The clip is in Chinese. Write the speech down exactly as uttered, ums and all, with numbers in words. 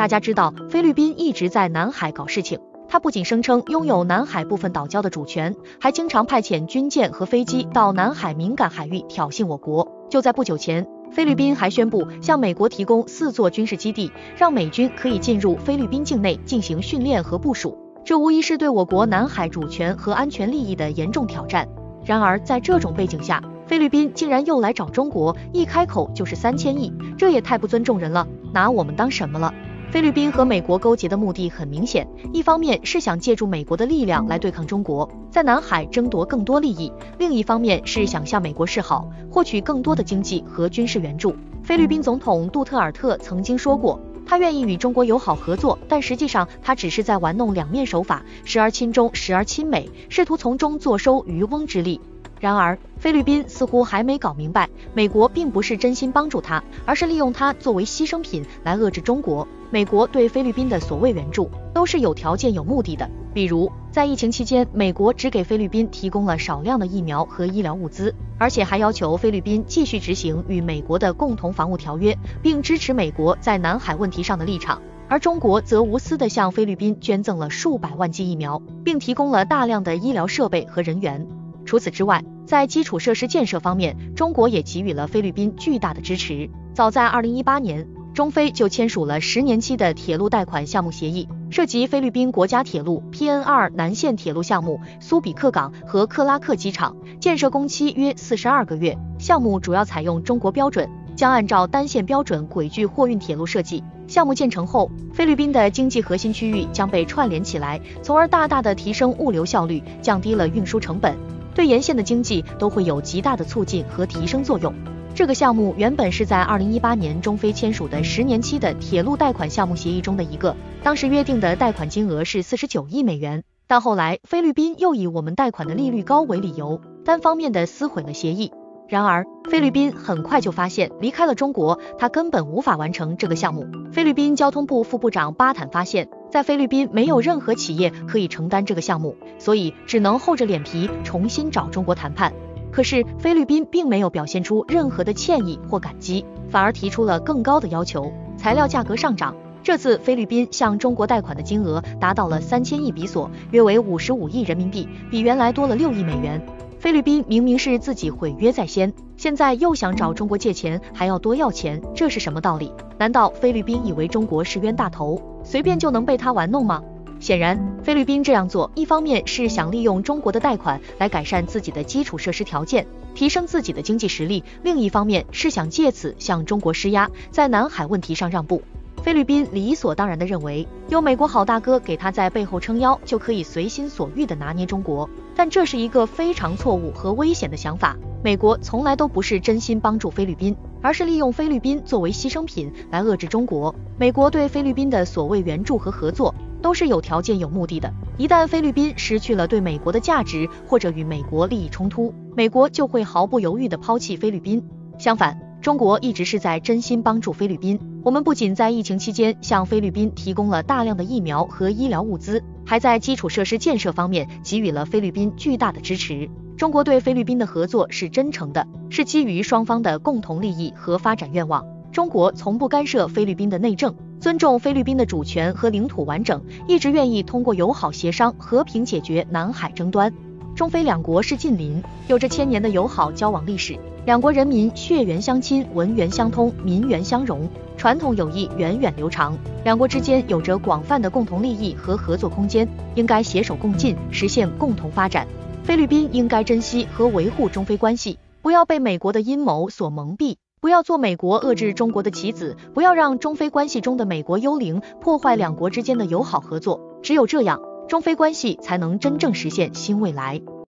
大家知道，菲律宾一直在南海搞事情，它不仅声称拥有南海部分岛礁的主权，还经常派遣军舰和飞机到南海敏感海域挑衅我国。就在不久前，菲律宾还宣布向美国提供四座军事基地，让美军可以进入菲律宾境内进行训练和部署。这无疑是对我国南海主权和安全利益的严重挑战。然而，在这种背景下，菲律宾竟然又来找中国，一开口就是三千亿，这也太不尊重人了，拿我们当什么了？菲律宾和美国勾结的目的很明显，一方面是想借助美国的力量来对抗中国，在南海争夺更多利益，另一方面是想向美国示好，获取更多的经济和军事援助。菲律宾总统杜特尔特曾经说过，他愿意与中国友好合作，但实际上他只是在玩弄两面手法，时而亲中，时而亲美，试图从中坐收渔翁之利。然而，菲律宾似乎还没搞明白，美国并不是真心帮助他，而是利用他作为牺牲品来遏制中国。美国对菲律宾的所谓援助都是有条件有目的的，比如在疫情期间，美国只给菲律宾提供了少量的疫苗和医疗物资，而且还要求菲律宾继续执行与美国的共同防务条约，并支持美国在南海问题上的立场。而中国则无私地向菲律宾捐赠了数百万剂疫苗，并提供了大量的医疗设备和人员。除此之外，在基础设施建设方面，中国也给予了菲律宾巨大的支持。早在二零一八年，中菲就签署了十年期的铁路贷款项目协议，涉及菲律宾国家铁路 P N 二 南线铁路项目、苏比克港和克拉克机场，建设工期约四十二个月。项目主要采用中国标准，将按照单线标准轨距货运铁路设计。项目建成后，菲律宾的经济核心区域将被串联起来，从而大大的提升物流效率，降低了运输成本，对沿线的经济都会有极大的促进和提升作用。这个项目原本是在二零一八年中菲签署的十年期的铁路贷款项目协议中的一个，当时约定的贷款金额是四十九亿美元，但后来菲律宾又以我们贷款的利率高为理由，单方面的撕毁了协议。然而，菲律宾很快就发现，离开了中国，他根本无法完成这个项目。菲律宾交通部副部长巴坦发现，在菲律宾没有任何企业可以承担这个项目，所以只能厚着脸皮重新找中国谈判。可是菲律宾并没有表现出任何的歉意或感激，反而提出了更高的要求。材料价格上涨，这次菲律宾向中国贷款的金额达到了三千亿比索，约为五十五亿人民币，比原来多了六亿美元。菲律宾明明是自己毁约在先，现在又想找中国借钱，还要多要钱，这是什么道理？难道菲律宾以为中国是冤大头，随便就能被他玩弄吗？显然，菲律宾这样做，一方面是想利用中国的贷款来改善自己的基础设施条件，提升自己的经济实力，另一方面是想借此向中国施压，在南海问题上让步。菲律宾理所当然地认为，有美国好大哥给他在背后撑腰，就可以随心所欲地拿捏中国，但这是一个非常错误和危险的想法。美国从来都不是真心帮助菲律宾，而是利用菲律宾作为牺牲品来遏制中国。美国对菲律宾的所谓援助和合作，都是有条件有目的的。一旦菲律宾失去了对美国的价值，或者与美国利益冲突，美国就会毫不犹豫地抛弃菲律宾。相反，中国一直是在真心帮助菲律宾。我们不仅在疫情期间向菲律宾提供了大量的疫苗和医疗物资，还在基础设施建设方面给予了菲律宾巨大的支持。中国对菲律宾的合作是真诚的，是基于双方的共同利益和发展愿望。中国从不干涉菲律宾的内政，尊重菲律宾的主权和领土完整，一直愿意通过友好协商和平解决南海争端。中菲两国是近邻，有着千年的友好交往历史，两国人民血缘相亲，文缘相通，民缘相融，传统友谊源远流长，两国之间有着广泛的共同利益和合作空间，应该携手共进，实现共同发展。菲律宾应该珍惜和维护中菲关系，不要被美国的阴谋所蒙蔽，不要做美国遏制中国的棋子，不要让中菲关系中的美国幽灵破坏两国之间的友好合作。只有这样，中菲关系才能真正实现新未来。